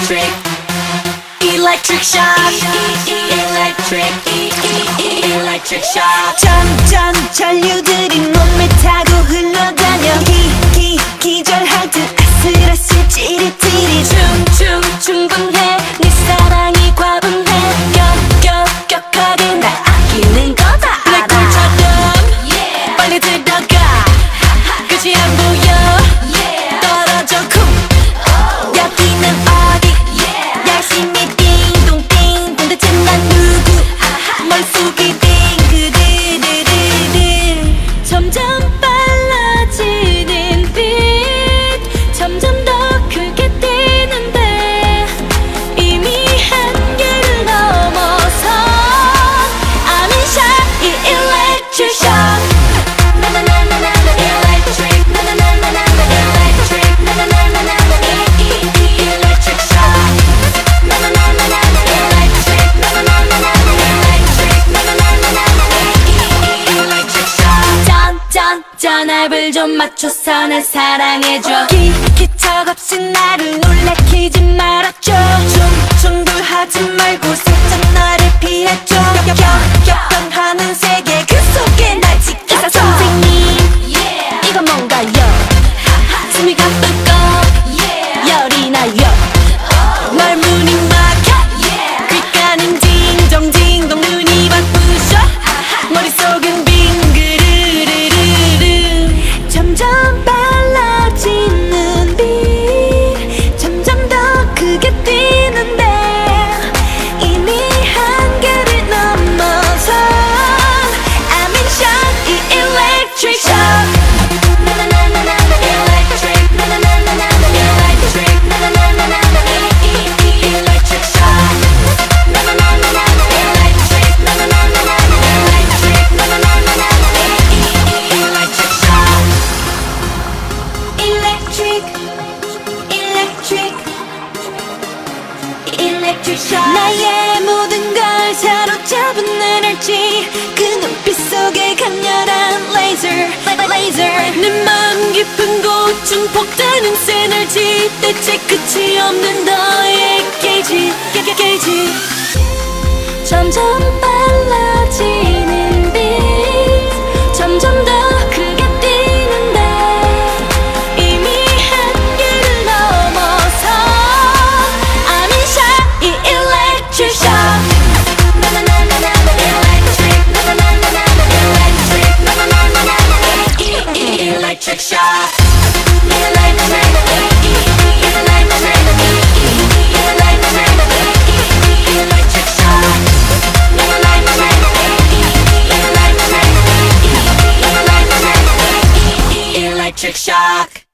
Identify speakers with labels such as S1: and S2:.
S1: electric, electric shock, electric, electric shock.
S2: 점점 전류들이 몸을 타고 흘러다녀 기절할 듯 아슬아슬 찌릿찌릿 충분해 네 사랑이 과분해 격하게 날 아끼는 거다 알아. 블랙홀처럼 빨리 들어가 끝이 안 보여 떨어져 쿵 여기는 어디 열심히 띵동띵 도대체 난 누구 머릿속이 띵그드드드드 점점 빨라지는 빛 점점 더 크게 뛰는데 이미 한계를 넘어서 I'm in shock 이 electric shock 전압을 좀 맞춰서 날 사랑해줘 기척없이 나를 놀래키지 말아줘 충돌하지 말고 살짝 나를 피해줘 격변하는 세계 그 속에 날 지켜줘 의사 선생님 이건 뭔가요 숨이 가쁘고 열이 나요 말문이 막혀 귓가는 징동징동 눈이 바쁘셔 머릿속은 점점 빨라지는 빛 점점 더 크게 뛰는데 이미 한계를 넘어서 I'm in shock 이 electric shock 나의 모든 걸 사로잡은 에너지 그 눈빛 속에 강렬한 레이저 내 마음 깊은 곳 증폭되는 시너지 대체 끝이 없는 너의 게이지 점점 빨라지는 빛 점점 더 크게 뛰는데 이미 한계를 넘어서 I'm in shock 이 electric shock electric shock electric shock